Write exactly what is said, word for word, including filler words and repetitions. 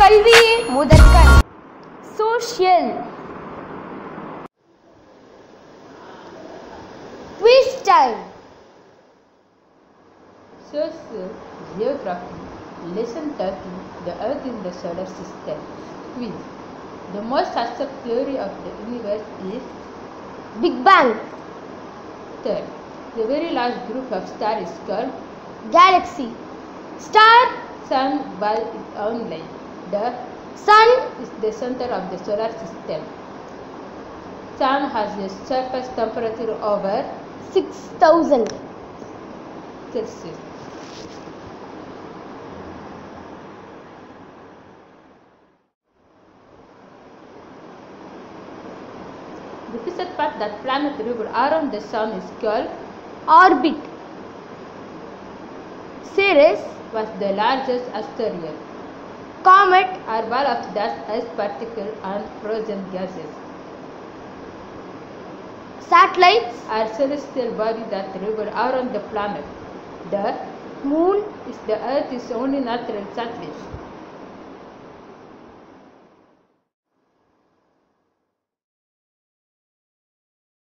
கல்வியே முதற்கண். Social. Quiz time. Social Geography. Lesson thirteen. The Earth in the Solar System. Quiz. The most accepted theory of the universe is Big Bang. third. The very large group of stars is called Galaxy. Star. Sun by its own light. The Sun. is the center of the solar system. Sun has a surface temperature over six thousand. Celsius. The fixed path that planet revolve around the sun is called Orbit. Ceres. was the largest asteroid. Comet. Are ball of dust, ice particles, and frozen gases. Satellites. Are celestial bodies that revolve around the planet. The Moon. is the Earth is only natural satellite.